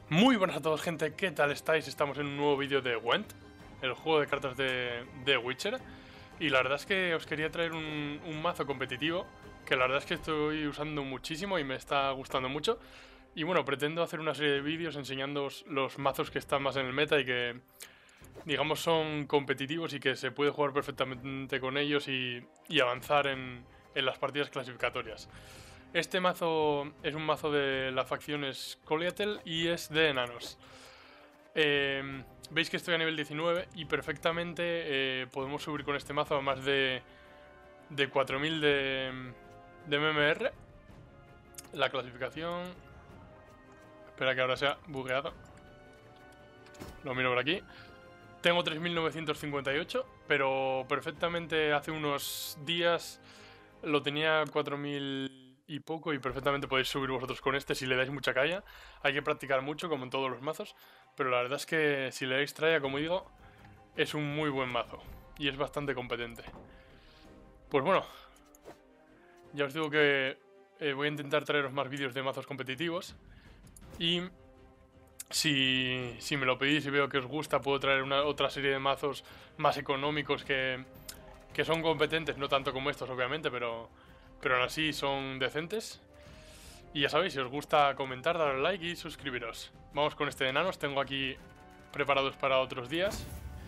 Muy buenas a todos, gente, ¿qué tal estáis? Estamos en un nuevo vídeo de Gwent, el juego de cartas de Witcher. Y la verdad es que os quería traer un mazo competitivo que la verdad es que estoy usando muchísimo y me está gustando mucho. Y bueno, pretendo hacer una serie de vídeos enseñándoos los mazos que están más en el meta y que, digamos, son competitivos y que se puede jugar perfectamente con ellos y avanzar en las partidas clasificatorias. Este mazo es un mazo de la facción Scoia'tael y es de enanos. Veis que estoy a nivel 19 y perfectamente podemos subir con este mazo a más de 4000 de MMR. La clasificación... Espera que ahora sea bugueado. Lo miro por aquí. Tengo 3958, pero perfectamente hace unos días lo tenía 4000 y poco y perfectamente podéis subir vosotros con este si le dais mucha calla. Hay que practicar mucho, como en todos los mazos, pero la verdad es que si le dais tralla, como digo, es un muy buen mazo y es bastante competente. Pues bueno, ya os digo que voy a intentar traeros más vídeos de mazos competitivos y... Si me lo pedís y veo que os gusta, puedo traer otra serie de mazos más económicos que son competentes, no tanto como estos, obviamente, pero aún así son decentes. Y ya sabéis, si os gusta comentar, darle like y suscribiros. Vamos con este de enanos, tengo aquí preparados para otros días,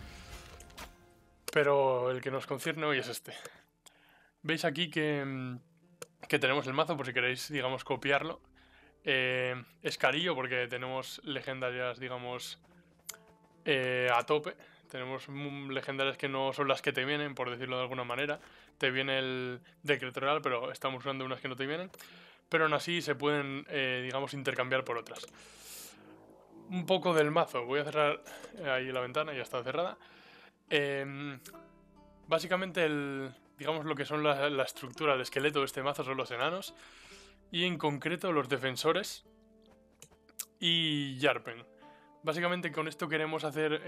pero el que nos concierne hoy es este. Veis aquí que tenemos el mazo, por si queréis, digamos, copiarlo. Es carillo porque tenemos legendarias, digamos, a tope. Tenemos legendarias que no son las que te vienen, por decirlo de alguna manera. Te viene el decreto real, pero estamos usando unas que no te vienen. Pero aún así se pueden, digamos, intercambiar por otras. Un poco del mazo. Voy a cerrar ahí la ventana, ya está cerrada. Básicamente digamos lo que son la estructura, el esqueleto de este mazo son los enanos. Y en concreto los defensores y Yarpen. Básicamente con esto queremos hacer,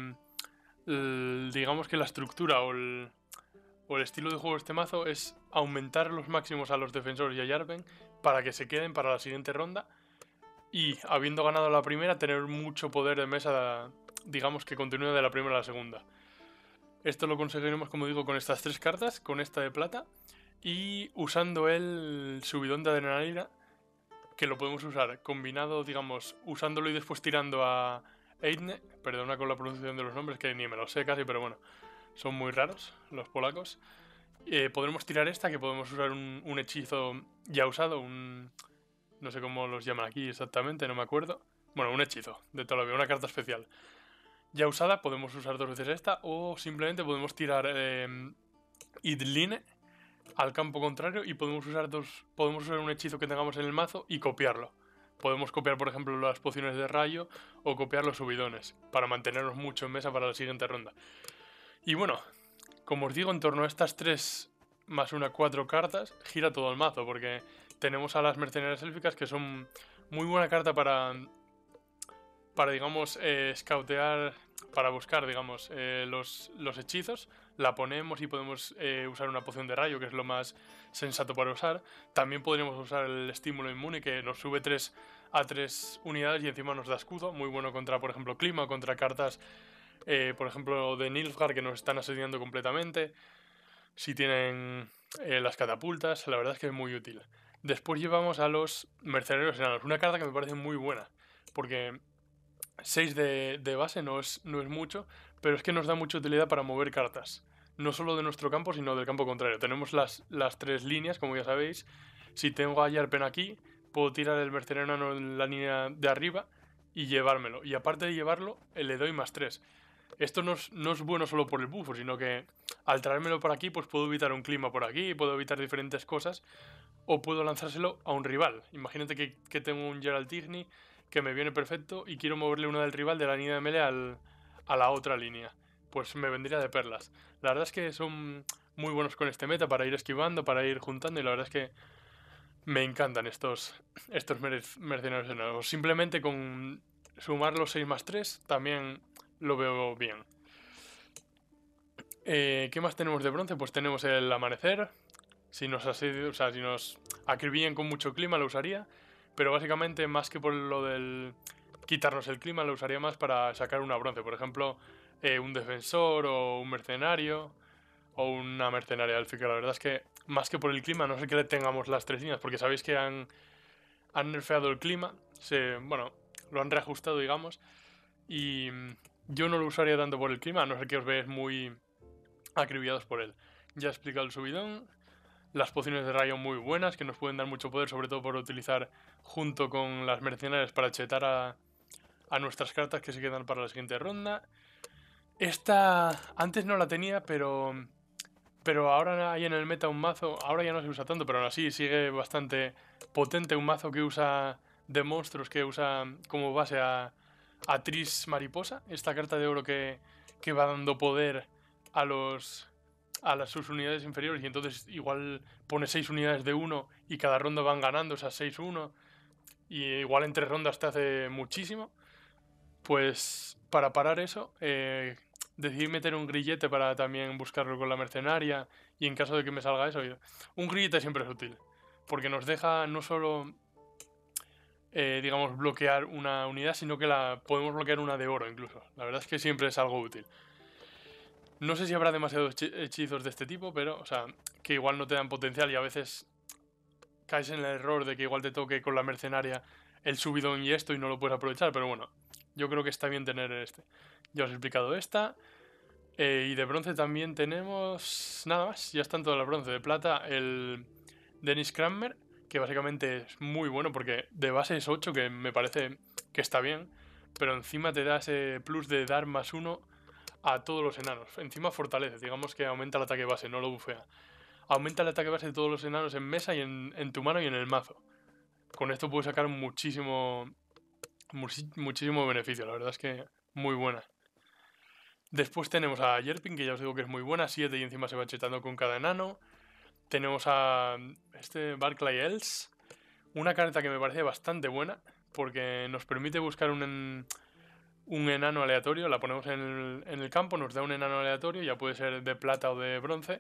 digamos que la estructura o el estilo de juego de este mazo es aumentar los máximos a los defensores y a Yarpen para que se queden para la siguiente ronda y, habiendo ganado la primera, tener mucho poder de mesa, digamos que continúe de la primera a la segunda. Esto lo conseguiremos, como digo, con estas tres cartas, con esta de plata y usando el subidón de adrenalina, que lo podemos usar combinado, digamos, usándolo y después tirando a Eidne. Perdona con la pronunciación de los nombres, que ni me lo sé casi, pero bueno, son muy raros los polacos. Podremos tirar esta, que podemos usar un hechizo ya usado, no sé cómo los llaman aquí exactamente, no me acuerdo. Bueno, un hechizo, de toda la vida, una carta especial. Ya usada, podemos usar dos veces esta, o simplemente podemos tirar Idline al campo contrario y podemos usar un hechizo que tengamos en el mazo y copiarlo. Podemos copiar, por ejemplo, las pociones de rayo o copiar los subidones para mantenernos mucho en mesa para la siguiente ronda. Y bueno, como os digo, en torno a estas 3 más una 4 cartas gira todo el mazo, porque tenemos a las mercenarias élficas, que son muy buena carta para digamos, scoutear, para buscar, digamos, los hechizos. La ponemos y podemos usar una poción de rayo, que es lo más sensato para usar. También podríamos usar el estímulo inmune, que nos sube 3 a 3 unidades y encima nos da escudo. Muy bueno contra, por ejemplo, clima, contra cartas, por ejemplo, de Nilfgaard, que nos están asediando completamente. Si tienen las catapultas, la verdad es que es muy útil. Después llevamos a los mercenarios enanos, una carta que me parece muy buena, porque 6 de base no es mucho, pero es que nos da mucha utilidad para mover cartas. No solo de nuestro campo, sino del campo contrario. Tenemos las 3 líneas, como ya sabéis. Si tengo a Yarpen aquí, puedo tirar el mercenario en la línea de arriba y llevármelo. Y aparte de llevarlo, le doy más 3. Esto no es bueno solo por el bufo, sino que al traérmelo por aquí, pues puedo evitar un clima por aquí, puedo evitar diferentes cosas, o puedo lanzárselo a un rival. Imagínate que tengo un Geralt Igni que me viene perfecto y quiero moverle una del rival de la línea de melee a la otra línea. Pues me vendría de perlas. La verdad es que son muy buenos con este meta para ir esquivando, para ir juntando, y la verdad es que me encantan estos mercenarios enanos. Simplemente con sumar los 6 más 3 también lo veo bien. ¿Qué más tenemos de bronce? Pues tenemos el amanecer. Si nos si nos acribillan con mucho clima lo usaría. Pero básicamente, más que por lo del quitarnos el clima, lo usaría más para sacar una bronce. Por ejemplo, un defensor o un mercenario o una mercenaria élfica. La verdad es que más que por el clima, no sé que le tengamos las 3 líneas, porque sabéis que han nerfeado el clima, bueno, lo han reajustado, digamos, y yo no lo usaría tanto por el clima, a no ser que os veáis muy acribillados por él. Ya he explicado el subidón, las pociones de rayo muy buenas, que nos pueden dar mucho poder, sobre todo por utilizar junto con las mercenarias para chetar a nuestras cartas que se quedan para la siguiente ronda. Esta antes no la tenía, pero ahora hay en el meta un mazo, ahora ya no se usa tanto, pero aún así sigue bastante potente, un mazo que usa de monstruos, que usa como base a Tris Mariposa, esta carta de oro que va dando poder a sus unidades inferiores, y entonces igual pone 6 unidades de 1 y cada ronda van ganando esas 6-1, y igual en 3 rondas te hace muchísimo. Pues para parar eso, decidí meter un grillete para también buscarlo con la mercenaria, y en caso de que me salga eso, un grillete siempre es útil, porque nos deja no solo, digamos, bloquear una unidad, sino que la podemos bloquear una de oro incluso. La verdad es que siempre es algo útil. No sé si habrá demasiados hechizos de este tipo, pero, o sea, que igual no te dan potencial y a veces caes en el error de que igual te toque con la mercenaria el subidón y esto y no lo puedes aprovechar, pero bueno, yo creo que está bien tener este. Ya os he explicado esta. Y de bronce también tenemos... Nada más, ya están todas las bronce. De plata, el Dennis Cranmer, que básicamente es muy bueno porque de base es 8, que me parece que está bien, pero encima te da ese plus de dar +1 a todos los enanos. Encima fortalece, digamos que aumenta el ataque base, no lo bufea. Aumenta el ataque base de todos los enanos en mesa y en tu mano y en el mazo. Con esto puedes sacar muchísimo beneficio, la verdad es que muy buena. Después tenemos a Yerpin, que ya os digo que es muy buena, 7 y encima se va chetando con cada enano. Tenemos a este Barclay Els, una carta que me parece bastante buena, porque nos permite buscar un enano aleatorio, la ponemos en el campo, nos da un enano aleatorio, ya puede ser de plata o de bronce.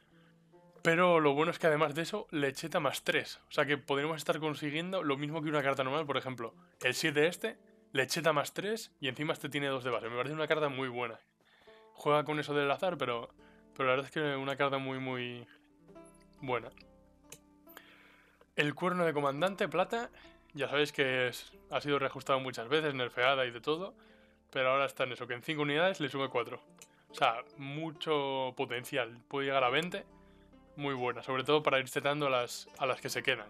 Pero lo bueno es que además de eso le cheta +3. O sea que podríamos estar consiguiendo lo mismo que una carta normal. Por ejemplo, el 7 este le cheta +3 y encima este tiene 2 de base. Me parece una carta muy buena. Juega con eso del azar, pero la verdad es que es una carta muy, muy buena. El cuerno de comandante, plata. Ya sabéis que ha sido reajustado muchas veces, nerfeada y de todo. Pero ahora está en eso, que en 5 unidades le sube 4. O sea, mucho potencial. Puede llegar a 20. Muy buena, sobre todo para ir chetando a las que se quedan.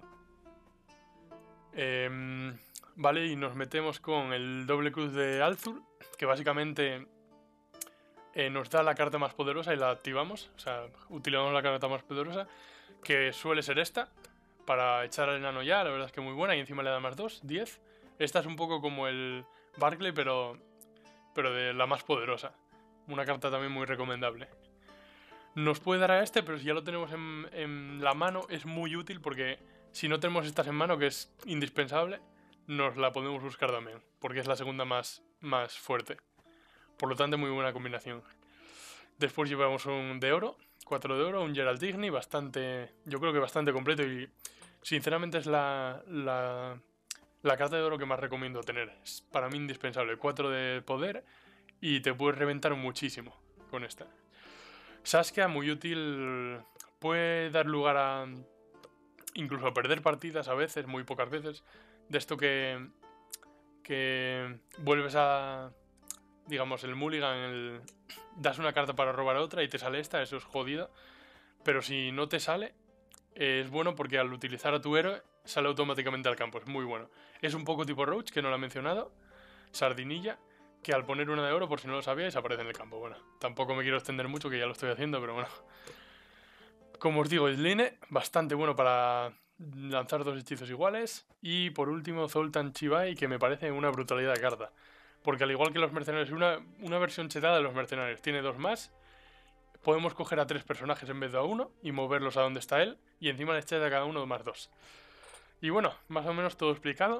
Vale, y nos metemos con el doble cruz de Alzur, que básicamente nos da la carta más poderosa y la activamos. O sea, utilizamos la carta más poderosa, que suele ser esta, para echar al enano ya. La verdad es que muy buena, y encima le da +2, 10. Esta es un poco como el Barclay, pero de la más poderosa. Una carta también muy recomendable. Nos puede dar a este, pero si ya lo tenemos en la mano es muy útil, porque si no tenemos estas en mano, que es indispensable, nos la podemos buscar también, porque es la segunda más fuerte. Por lo tanto, muy buena combinación. Después llevamos un de oro, 4 de oro, un Geralt Igni, yo creo que bastante completo, y sinceramente es la carta de oro que más recomiendo tener. Es para mí indispensable, 4 de poder y te puedes reventar muchísimo con esta. Saskia, muy útil, puede dar lugar a incluso a perder partidas a veces, muy pocas veces, de esto que vuelves a, digamos, el mulligan, das una carta para robar otra y te sale esta, eso es jodido, pero si no te sale, es bueno porque al utilizar a tu héroe sale automáticamente al campo, es muy bueno. Es un poco tipo Roach, que no lo he mencionado, Sardinilla, que al poner una de oro, por si no lo sabíais, aparece en el campo. Bueno, tampoco me quiero extender mucho, que ya lo estoy haciendo, pero bueno. Como os digo, Isline, bastante bueno para lanzar 2 hechizos iguales. Y por último, Zoltan Chibai, que me parece una brutalidad de carta. Porque al igual que los mercenarios, una versión chetada de los mercenarios, tiene 2 más. Podemos coger a 3 personajes en vez de a 1 y moverlos a donde está él. Y encima les cheta a cada uno +2. Y bueno, más o menos todo explicado.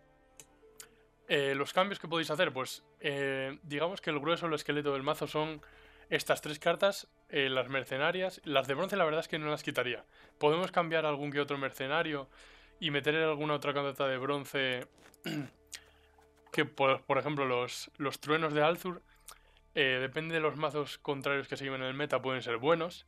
Los cambios que podéis hacer, pues digamos que el grueso del esqueleto del mazo son estas 3 cartas, las mercenarias. Las de bronce la verdad es que no las quitaría. Podemos cambiar algún que otro mercenario y meter alguna otra carta de bronce que, por ejemplo, los truenos de Alzur, depende de los mazos contrarios que se lleven en el meta, pueden ser buenos.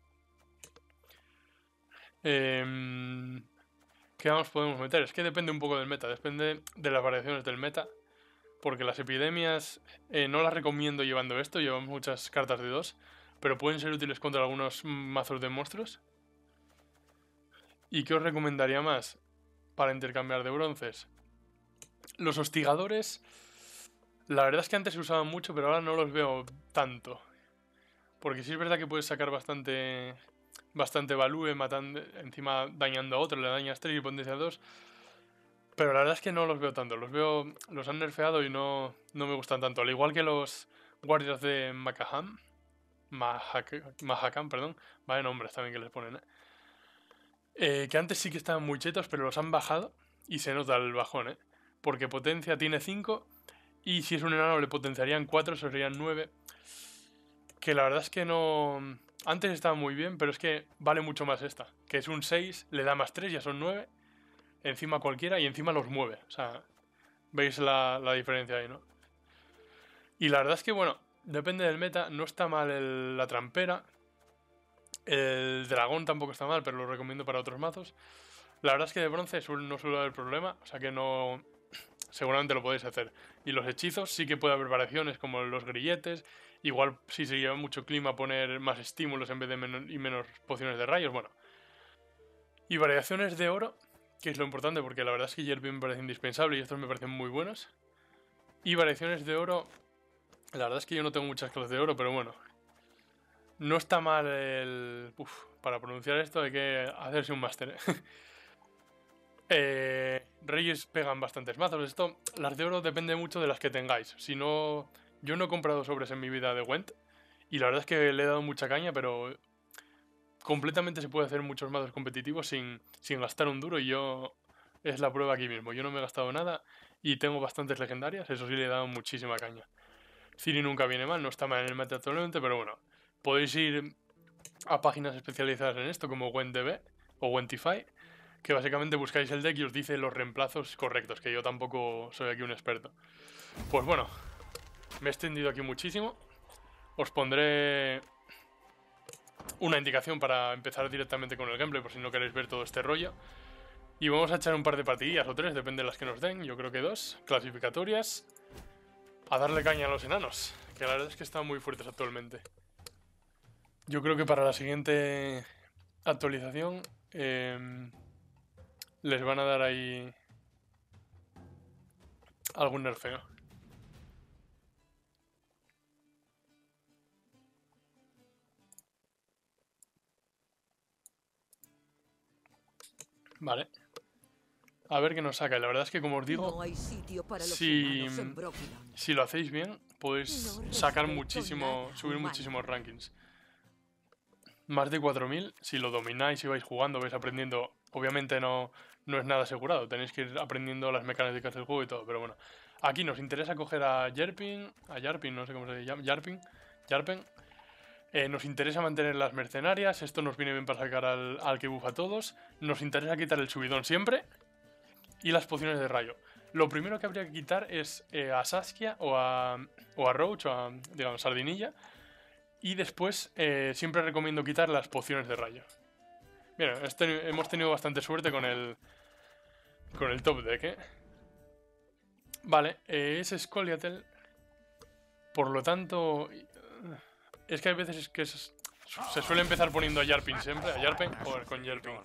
¿Qué más podemos meter? Es que depende un poco del meta, depende de las variaciones del meta. Porque las epidemias no las recomiendo llevando esto, llevamos muchas cartas de 2, pero pueden ser útiles contra algunos mazos de monstruos. ¿Y qué os recomendaría más para intercambiar de bronces? Los hostigadores, la verdad es que antes se usaban mucho, pero ahora no los veo tanto. Porque sí es verdad que puedes sacar bastante value, matando, encima dañando a otro, le dañas 3 y potencia 2. Pero la verdad es que no los veo tanto. Los han nerfeado y no me gustan tanto. Al igual que los guardias de Mahakam, perdón. Vaya nombres también que les ponen, que antes sí que estaban muy chetos, pero los han bajado y se nota el bajón, porque potencia tiene 5 y si es un enano le potenciarían 4, serían 9. Que la verdad es que no... Antes estaba muy bien, pero es que vale mucho más esta. Que es un 6, le da más 3, ya son 9. Encima cualquiera y encima los mueve. O sea, veis la diferencia ahí, ¿no? Y la verdad es que, bueno, depende del meta. No está mal la trampera. El dragón tampoco está mal, pero lo recomiendo para otros mazos. La verdad es que de bronce no suele haber problema. O sea que no... Seguramente lo podéis hacer. Y los hechizos sí que puede haber variaciones, como los grilletes. Igual si se lleva mucho clima poner más estímulos en vez de menos pociones de rayos. Bueno. Y variaciones de oro, que es lo importante, porque la verdad es que Yerpin me parece indispensable y estos me parecen muy buenos. Y variaciones de oro, la verdad es que yo no tengo muchas clases de oro, pero bueno. No está mal el... para pronunciar esto hay que hacerse un máster. Reyes pegan bastantes mazos. Esto, las de oro depende mucho de las que tengáis. Si no... Yo no he comprado sobres en mi vida de Gwent. Y la verdad es que le he dado mucha caña, pero... Completamente se puede hacer muchos mazos competitivos sin gastar un duro y yo... Es la prueba aquí mismo. Yo no me he gastado nada y tengo bastantes legendarias. Eso sí le he dado muchísima caña. Ciri nunca viene mal, no está mal en el meta actualmente, pero bueno. Podéis ir a páginas especializadas en esto como WentDB o Wentify, que básicamente buscáis el deck y os dice los reemplazos correctos, que yo tampoco soy aquí un experto. Pues bueno, me he extendido aquí muchísimo. Os pondré una indicación para empezar directamente con el gameplay, por si no queréis ver todo este rollo. Y vamos a echar un par de partidillas o 3, depende de las que nos den. Yo creo que 2, clasificatorias. A darle caña a los enanos, que la verdad es que están muy fuertes actualmente. Yo creo que para la siguiente actualización les van a dar ahí algún nerfeo. Vale. A ver qué nos saca. La verdad es que, como os digo, si lo hacéis bien, podéis sacar muchísimo, subir muchísimos rankings. Más de 4000, si lo domináis y vais jugando, vais aprendiendo. Obviamente no es nada asegurado, tenéis que ir aprendiendo las mecánicas del juego y todo, pero bueno. Aquí nos interesa coger a Yarpin, no sé cómo se llama, Yarpen. Nos interesa mantener las mercenarias, esto nos viene bien para sacar al que buffa a todos. Nos interesa quitar el subidón siempre. Y las pociones de rayo. Lo primero que habría que quitar es a Saskia o a Roach o a, digamos, Sardinilla. Y después siempre recomiendo quitar las pociones de rayo. Bien, hemos tenido bastante suerte con el top deck, Vale, es Scoliatel. Por lo tanto... Es que hay veces que se suele empezar poniendo a Yarpin siempre. A Yarpen o con Yarpin.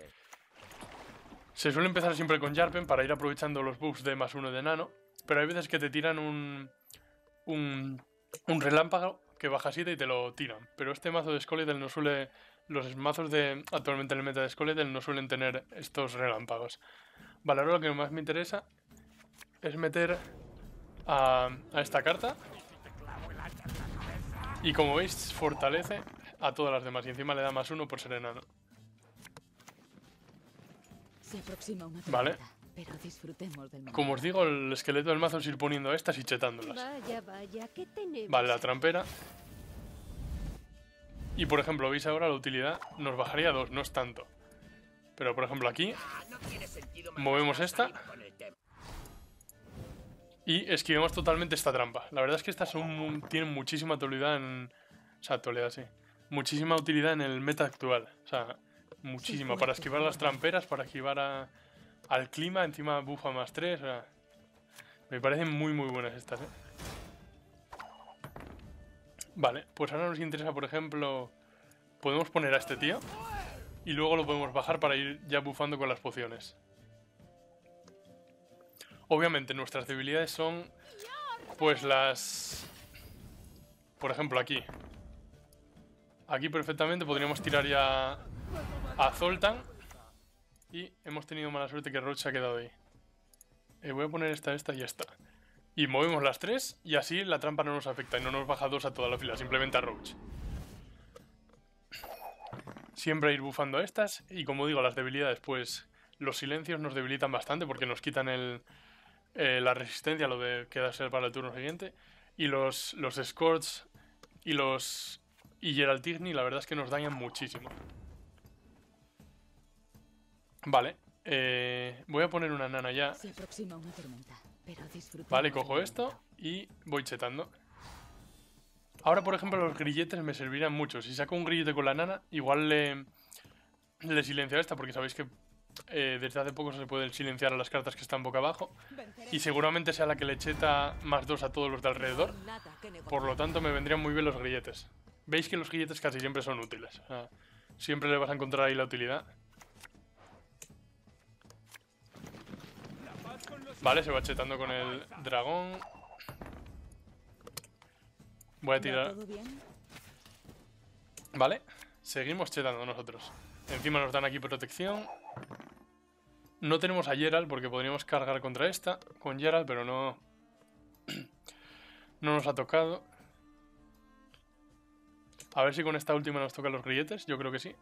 Se suele empezar siempre con Yarpen para ir aprovechando los buffs de +1 de nano. Pero hay veces que te tiran un relámpago que baja 7 y te lo tiran. Pero este mazo de Skeletal no suele... Los mazos actualmente en el meta de Skeletal no suelen tener estos relámpagos. Vale, ahora lo que más me interesa es meter a esta carta. Y como veis, fortalece a todas las demás. Y encima le da +1 por ser enano. Vale. Pero disfrutemos del momento. Como os digo, el esqueleto del mazo es ir poniendo estas y chetándolas. Vaya, ¿qué tenemos? Vale, la trampera. Y por ejemplo, veis ahora la utilidad nos bajaría 2, no es tanto. Pero por ejemplo aquí movemos esta Y esquivemos totalmente esta trampa. La verdad es que estas tienen muchísima utilidad en... O sea, utilidad, sí. Muchísima utilidad en el meta actual. O sea, muchísima. Para esquivar las tramperas, para esquivar al clima. Encima bufa +3. O sea, me parecen muy buenas estas, Vale, pues ahora nos interesa, por ejemplo... Podemos poner a este tío. Y luego lo podemos bajar para ir ya bufando con las pociones. Obviamente nuestras debilidades son... Pues las... Por ejemplo, aquí. Aquí perfectamente podríamos tirar ya a Zoltan. Y hemos tenido mala suerte que Roach se ha quedado ahí. Voy a poner esta y esta. Y movemos las tres y así la trampa no nos afecta y no nos baja 2 a toda la fila, simplemente a Roach. Siempre ir bufando a estas y como digo, las debilidades, pues los silencios nos debilitan bastante porque nos quitan la resistencia, lo de quedarse para el turno siguiente. Y los Scorch y Geralt Igni, la verdad es que nos dañan muchísimo. Vale, voy a poner una nana ya. Se aproxima una tormenta, pero disfrutemos. Vale, cojo esto y voy chetando. Ahora, por ejemplo, los grilletes me servirán mucho. Si saco un grillete con la nana, igual le silencio a esta, porque sabéis que desde hace poco se puede silenciar a las cartas que están boca abajo. Y seguramente sea la que le cheta +2 a todos los de alrededor. Por lo tanto, me vendrían muy bien los grilletes. Veis que los grilletes casi siempre son útiles. O sea, siempre le vas a encontrar ahí la utilidad. Vale, se va chetando con el dragón. Voy a tirar... Vale, seguimos chetando nosotros. Encima nos dan aquí protección. No tenemos a Geralt porque podríamos cargar contra esta con Geralt, pero no... No nos ha tocado. A ver si con esta última nos tocan los grilletes. Yo creo que sí.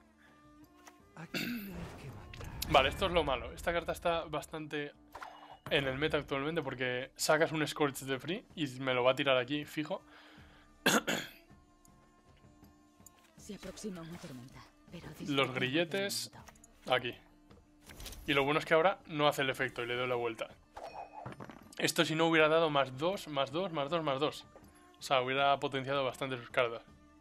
Vale, esto es lo malo. Esta carta está bastante en el meta actualmente porque sacas un Scorch de free y me lo va a tirar aquí fijo. Se aproxima una tormenta, pero los grilletes aquí. Y lo bueno es que ahora no hace el efecto y le doy la vuelta. Esto si no hubiera dado +2, +2, +2, +2. O sea, hubiera potenciado bastante sus cartas.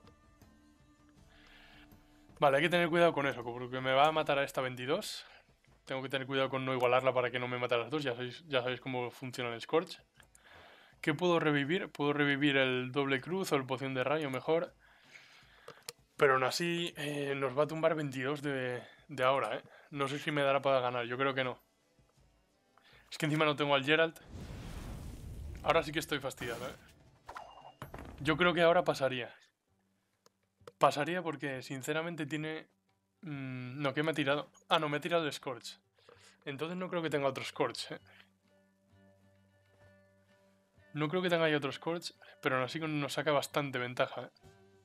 Vale, hay que tener cuidado con eso, porque me va a matar a esta 22. Tengo que tener cuidado con no igualarla para que no me mate a las dos. Ya sabéis cómo funciona el Scorch. ¿Qué puedo revivir? Puedo revivir el doble cruz o el poción de rayo mejor. Pero aún así nos va a tumbar 22 de ahora, ¿eh? No sé si me dará para ganar, yo creo que no. Es que encima no tengo al Geralt. Ahora sí que estoy fastidiado, ¿eh? Yo creo que ahora pasaría. Pasaría porque sinceramente tiene... no, ¿qué me ha tirado? Ah, no, me ha tirado el Scorch. Entonces no creo que tenga otro Scorch, ¿eh? No creo que tenga ya otro Scorch, pero aún así nos saca bastante ventaja, ¿eh?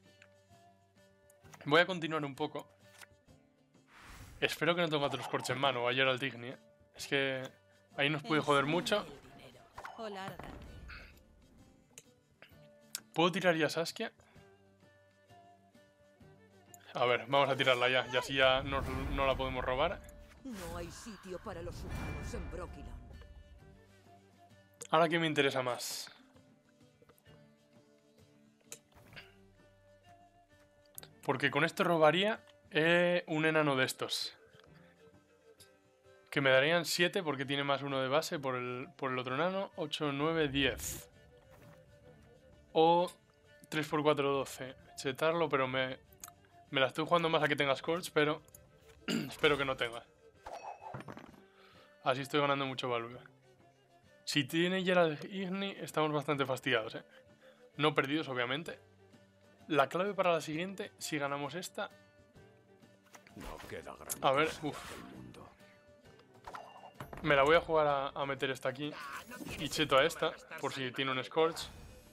Voy a continuar un poco. Espero que no tenga otro Scorch en mano, o ayer al Igni, ¿eh? Es que ahí nos puede joder mucho. ¿Puedo tirar ya a Saskia? A ver, vamos a tirarla ya, y así ya no la podemos robar. No hay sitio para los humanos en Brokilon. Ahora, ¿qué me interesa más? Porque con esto robaría un enano de estos. Que me darían 7 porque tiene +1 de base por el otro enano. 8, 9, 10. O 3 por 4, 12. Chetarlo, pero me la estoy jugando más a que tenga Scorch, pero espero que no tenga. Así estoy ganando mucho value. Si tiene Geralt Igni, estamos bastante fastidiados, ¿eh? No perdidos, obviamente. La clave para la siguiente, si ganamos esta... A ver, me la voy a jugar a meter esta aquí. Y cheto a esta, por si tiene un Scorch.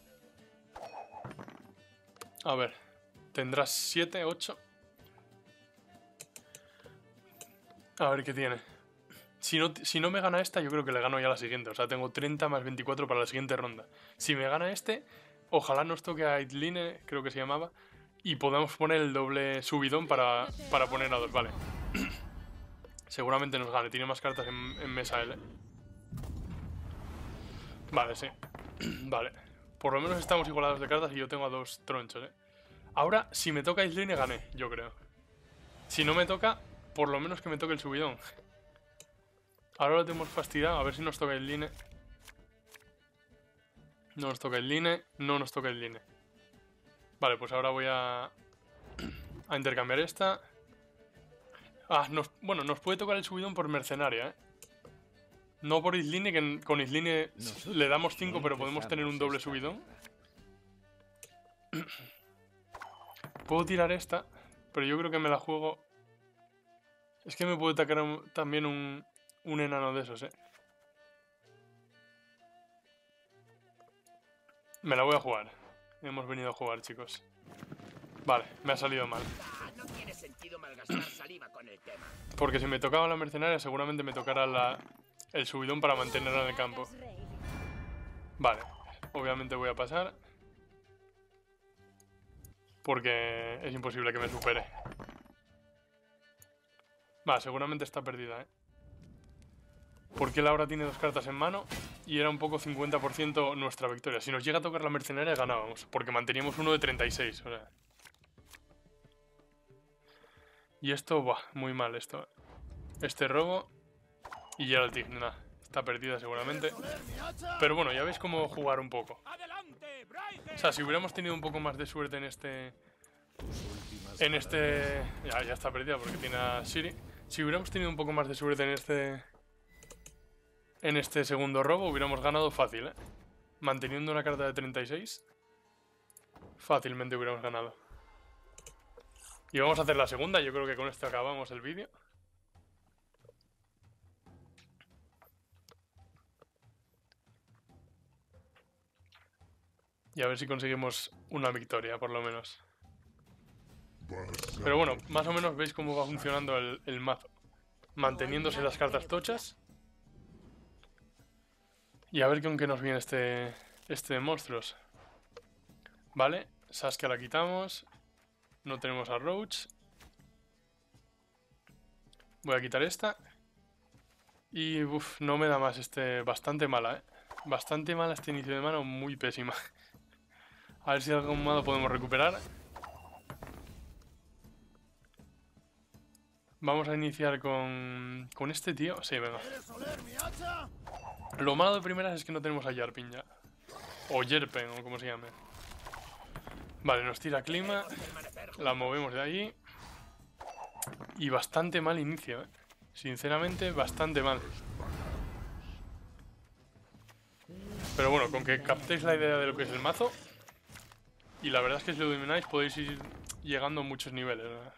A ver, tendrás 7, 8. A ver qué tiene. Si no me gana esta, yo creo que le gano ya la siguiente. O sea, tengo 30 más 24 para la siguiente ronda. Si me gana este, ojalá nos toque a Aidline, creo que se llamaba, y podamos poner el doble subidón para poner a 2. Vale. Seguramente nos gane. Tiene más cartas en mesa él, ¿eh? Vale, sí. Vale. Por lo menos estamos igualados de cartas y yo tengo a 2 tronchos, ¿eh? Ahora, si me toca Isline, gané, yo creo. Si no me toca, por lo menos que me toque el subidón. Ahora lo tenemos fastidiado. A ver si nos toca Isline. No nos toca Isline. No nos toca Isline. Vale, pues ahora voy a intercambiar esta. Bueno, nos puede tocar el subidón por mercenaria, ¿eh? No por Isline, que con Isline le damos 5, pero podemos tener un doble subidón. Puedo tirar esta, pero yo creo que me la juego. Es que me puede atacar también un enano de esos, ¿eh? Me la voy a jugar. Hemos venido a jugar, chicos. Vale, me ha salido mal. No tiene sentido malgastar saliva con el tema. Porque si me tocaba la mercenaria, seguramente me tocara el subidón para mantenerla en el campo. Vale, obviamente voy a pasar. Porque es imposible que me supere. Vale, seguramente está perdida, ¿eh? Porque Laura tiene 2 cartas en mano y era un poco 50% nuestra victoria. Si nos llega a tocar la mercenaria, ganábamos. Porque manteníamos uno de 36, o sea. Y esto, buah, muy mal esto. Este robo y Geralt nada, está perdida seguramente. Pero bueno, ya veis cómo jugar un poco. O sea, si hubiéramos tenido un poco más de suerte en este... Ya está perdida porque tiene a Ciri. Si hubiéramos tenido un poco más de suerte en este segundo robo, hubiéramos ganado fácil, ¿eh? Manteniendo una carta de 36, fácilmente hubiéramos ganado. Y vamos a hacer la segunda. Yo creo que con esto acabamos el vídeo. Y a ver si conseguimos una victoria, por lo menos. Pero bueno, más o menos veis cómo va funcionando el mazo. Manteniéndose las cartas tochas. Y a ver con qué nos viene este de monstruos. Vale, Saskia la quitamos. No tenemos a Roach. Voy a quitar esta. Y uff, no me da más bastante mala, ¿eh? Bastante mala este inicio de mano, muy pésima. A ver si de algún modo podemos recuperar. Vamos a iniciar con este tío. Sí, venga. Lo malo de primeras es que no tenemos a Yarpin ya. O Yerpen, o como se llame. Vale, nos tira clima. La movemos de ahí. Y bastante mal inicio, ¿eh? Sinceramente, bastante mal. Pero bueno, con que captéis la idea de lo que es el mazo. Y la verdad es que si lo domináis podéis ir llegando a muchos niveles, ¿verdad?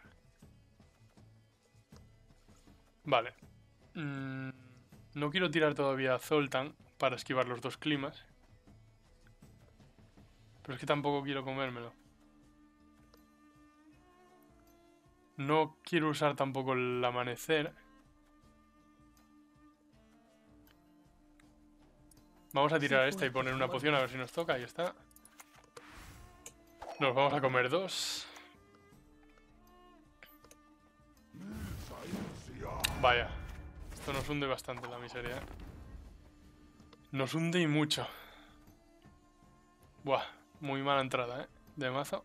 Vale. No quiero tirar todavía a Zoltan para esquivar los 2 climas. Pero es que tampoco quiero comérmelo. No quiero usar tampoco el amanecer. Vamos a tirar esta y poner una poción a ver si nos toca. Ahí está. Nos vamos a comer 2. Vaya. Esto nos hunde bastante la miseria, ¿eh? Nos hunde y mucho. Buah, muy mala entrada, ¿eh? De mazo.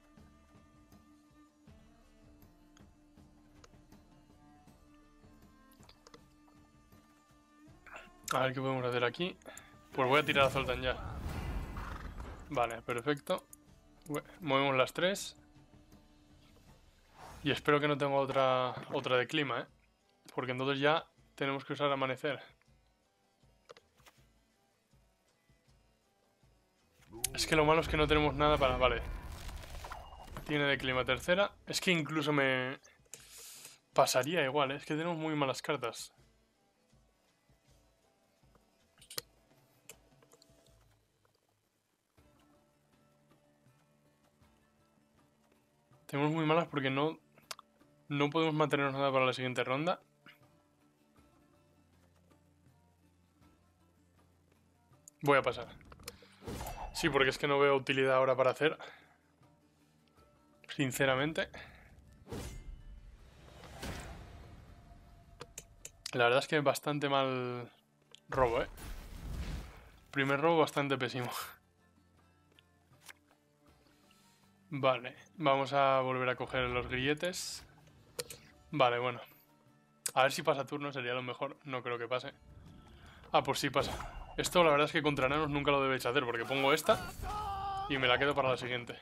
A ver qué podemos hacer aquí. Pues voy a tirar a Zoltan ya. Vale, perfecto. Movemos las 3. Y espero que no tenga otra de clima, ¿eh? Porque entonces ya tenemos que usar amanecer. Es que lo malo es que no tenemos nada para... Vale. Tiene de clima tercera. Es que incluso me... Pasaría igual, ¿eh? Es que tenemos muy malas cartas. Tenemos muy malas porque no podemos mantenernos nada para la siguiente ronda. Voy a pasar. Sí, porque es que no veo utilidad ahora para hacer. Sinceramente. La verdad es que bastante mal robo, ¿eh? primer robo bastante pésimo. Vale, vamos a volver a coger los grilletes. Vale, bueno. A ver si pasa turno, sería lo mejor. No creo que pase. Ah, pues sí pasa. Esto la verdad es que contra enanos nunca lo debéis hacer, porque pongo esta y me la quedo para la siguiente.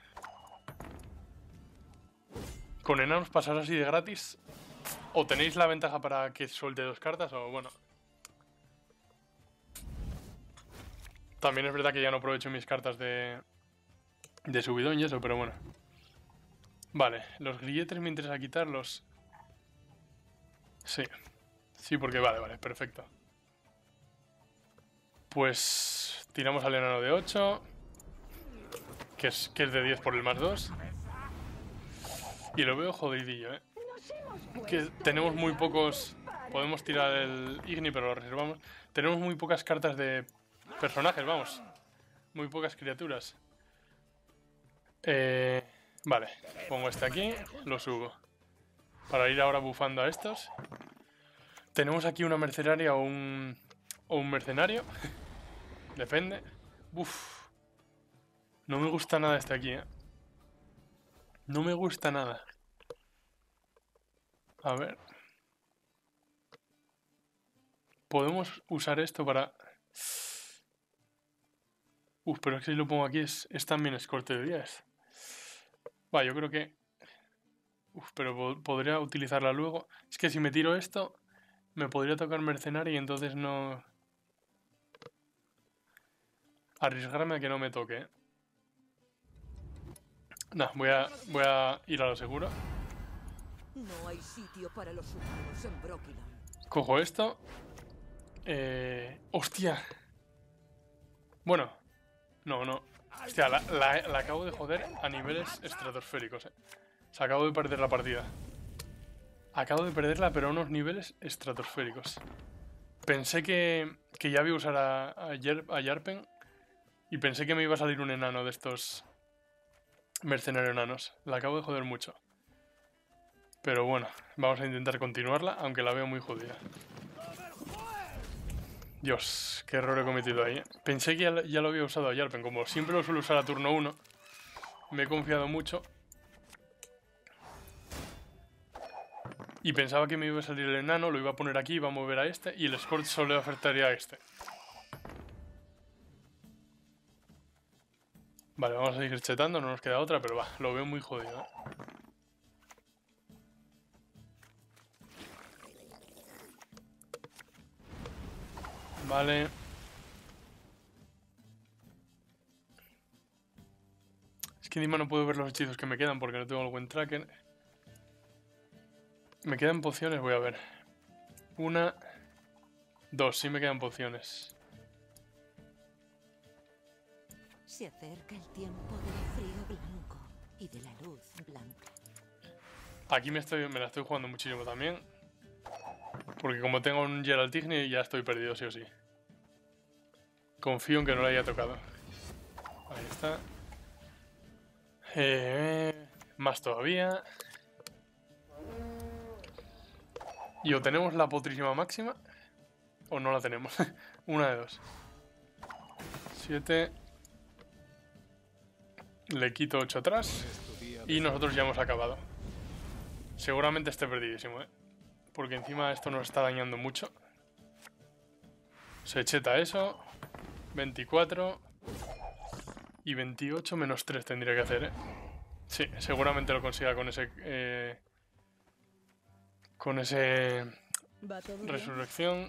Con enanos pasar así de gratis. O tenéis la ventaja para que suelte 2 cartas, o bueno. También es verdad que ya no aprovecho mis cartas de subidón y eso, pero bueno. Vale, los grilletes me interesa quitarlos. Sí. Sí, porque vale, perfecto. Pues tiramos al enano de 8. Que es de 10 por el +2. Y lo veo jodidillo, ¿eh? Que tenemos muy pocos... Podemos tirar el Igni, pero lo reservamos. Tenemos muy pocas cartas de personajes, vamos. Muy pocas criaturas. Vale, pongo este aquí, lo subo. Para ir ahora bufando a estos. Tenemos aquí una mercenaria o un mercenario. Depende. Uf. No me gusta nada este aquí, ¿eh? No me gusta nada. A ver. Podemos usar esto para... Uf, pero es que si lo pongo aquí es también escorte de 10. Va, yo creo que... Uf, pero podría utilizarla luego. Es que si me tiro esto, me podría tocar mercenario y entonces no... Arriesgarme a que no me toque, ¿eh? No, voy a ir a lo seguro. No hay sitio para los humanos en Brokilon. Cojo esto. ¡Hostia! Bueno. No. Hostia, la acabo de joder a niveles estratosféricos, O sea, acabo de perder la partida. Acabo de perderla, pero a unos niveles estratosféricos. Pensé que ya iba a usar a Yarpen. Y pensé que me iba a salir un enano de estos mercenarios enanos. La acabo de joder mucho. Pero bueno, vamos a intentar continuarla, aunque la veo muy jodida. Dios, qué error he cometido ahí, ¿eh? Pensé que ya lo había usado a Yarpen. Como siempre lo suelo usar a turno 1, me he confiado mucho. Y pensaba que me iba a salir el enano, lo iba a poner aquí, iba a mover a este, y el escort solo le afectaría a este. Vale, vamos a seguir chetando, no nos queda otra, pero va, lo veo muy jodido, ¿eh? Vale. Es que encima no puedo ver los hechizos que me quedan porque no tengo el buen tracker. Me quedan pociones, voy a ver. 1, 2, sí me quedan pociones. Se acerca el tiempo del frío blanco y de la luz blanca. Aquí me la estoy jugando muchísimo también. Porque como tengo un Geralt Tigni ya estoy perdido sí o sí. Confío en que no le haya tocado. Ahí está. Más todavía. Y o tenemos la potrísima máxima o no la tenemos. Una de dos. 7. Le quito 8 atrás. Y nosotros ya hemos acabado. Seguramente esté perdidísimo, ¿eh? Porque encima esto nos está dañando mucho. Se cheta eso. 24. Y 28 menos 3 tendría que hacer, ¿eh? Sí, seguramente lo consiga con ese... resurrección.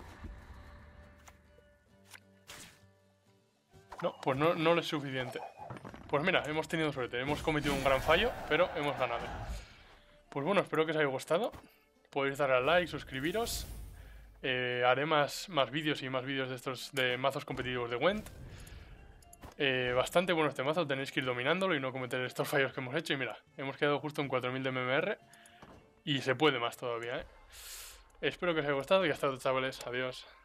No, pues no es suficiente. Pues mira, hemos tenido suerte. Hemos cometido un gran fallo, pero hemos ganado. Pues bueno, espero que os haya gustado. Podéis darle al like, suscribiros. Haré más vídeos y más vídeos de estos de mazos competitivos de Gwent. Bastante bueno este mazo, tenéis que ir dominándolo y no cometer estos fallos que hemos hecho. Y mira, hemos quedado justo en 4000 de MMR. Y se puede más todavía, ¿eh? Espero que os haya gustado y hasta luego, chavales. Adiós.